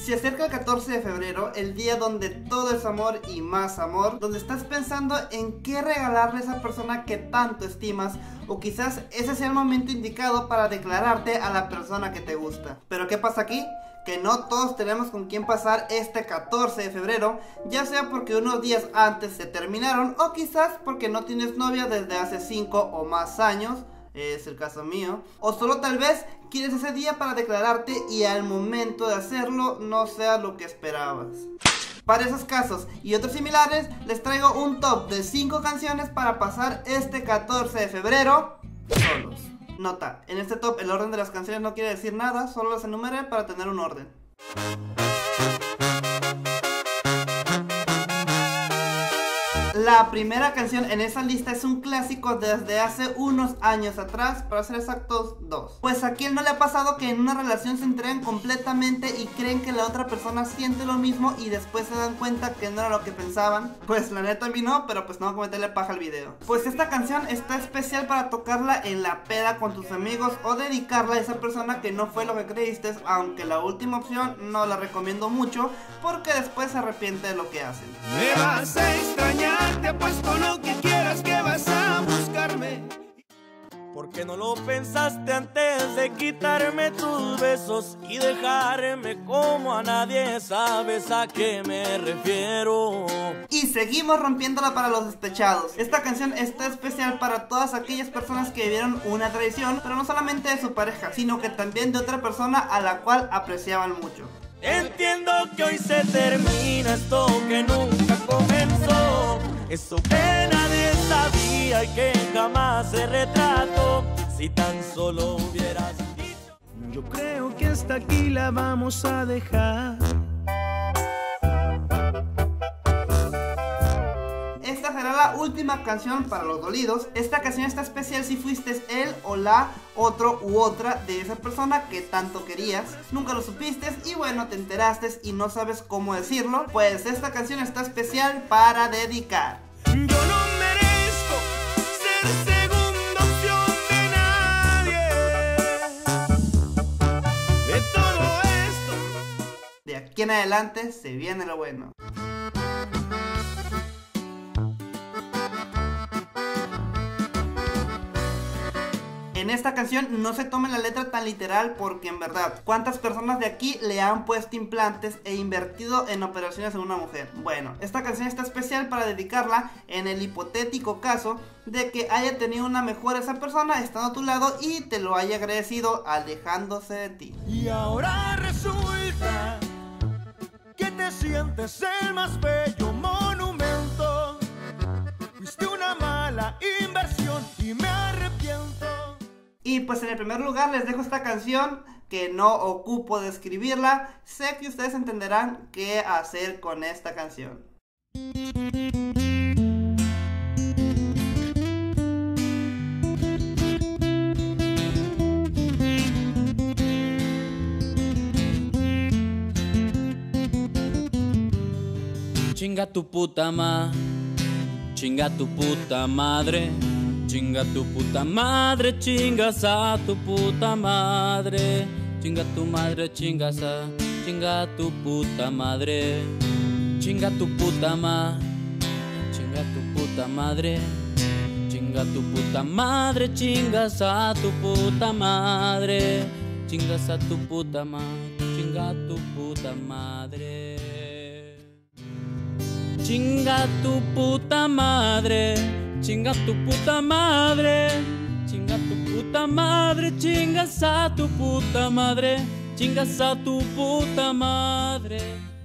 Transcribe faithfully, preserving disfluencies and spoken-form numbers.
Se acerca el catorce de febrero, el día donde todo es amor y más amor, donde estás pensando en qué regalarle a esa persona que tanto estimas, o quizás ese sea el momento indicado para declararte a la persona que te gusta. Pero ¿qué pasa aquí? Que no todos tenemos con quién pasar este catorce de febrero, ya sea porque unos días antes se terminaron, o quizás porque no tienes novia desde hace cinco o más años. Es el caso mío. O solo tal vez quieres ese día para declararte y al momento de hacerlo no sea lo que esperabas. Para esos casos y otros similares, les traigo un top de cinco canciones para pasar este catorce de febrero solos. Nota, en este top el orden de las canciones no quiere decir nada, solo las enumeré para tener un orden. La primera canción en esa lista es un clásico desde hace unos años atrás, para ser exactos, dos. Pues a quien no le ha pasado que en una relación se entregan completamente y creen que la otra persona siente lo mismo y después se dan cuenta que no era lo que pensaban. Pues la neta a mí no, pero pues no voy a meterle paja al video. Pues esta canción está especial para tocarla en la peda con tus amigos o dedicarla a esa persona que no fue lo que creíste, aunque la última opción no la recomiendo mucho porque después se arrepiente de lo que hacen. Me vas a extrañar. Te apuesto lo que quieras que vas a buscarme. ¿Por qué no lo pensaste antes de quitarme tus besos y dejarme como a nadie sabes a qué me refiero? Y seguimos rompiéndola para los despechados. Esta canción está especial para todas aquellas personas que vivieron una traición, pero no solamente de su pareja, sino que también de otra persona a la cual apreciaban mucho. Entiendo que hoy se termina esto que nunca comenzó. Eso que nadie sabía y que jamás se retrató. Si tan solo hubieras dicho. Yo creo que hasta aquí la vamos a dejar. Esta será la última canción para los dolidos. Esta canción está especial si fuiste él o la otro u otra de esa persona que tanto querías, nunca lo supiste y bueno, te enteraste y no sabes cómo decirlo. Pues esta canción está especial para dedicar. Yo no merezco ser segunda opción de nadie. De todo esto, de aquí en adelante se viene lo bueno. En esta canción no se tome la letra tan literal porque en verdad, ¿cuántas personas de aquí le han puesto implantes e invertido en operaciones en una mujer? Bueno, esta canción está especial para dedicarla en el hipotético caso de que haya tenido una mejora esa persona estando a tu lado y te lo haya agradecido alejándose de ti. Y ahora resulta que te sientes el más bello monumento. Fuiste una mala inversión y me arrepiento. Y pues en el primer lugar les dejo esta canción que no ocupo describirla. Sé que ustedes entenderán qué hacer con esta canción. Chinga tu puta ma, chinga tu puta madre. Chinga tu puta madre, chingas a tu puta madre. Chinga tu madre, chingas a, chinga tu puta madre. Chinga tu puta ma, chinga tu puta madre. Chinga tu puta madre, chingas a tu puta madre. Chingas a tu puta madre, chinga tu puta madre. Chinga tu puta madre. Chinga tu puta madre, chinga tu puta madre, chingas a tu puta madre, chingas a tu puta madre.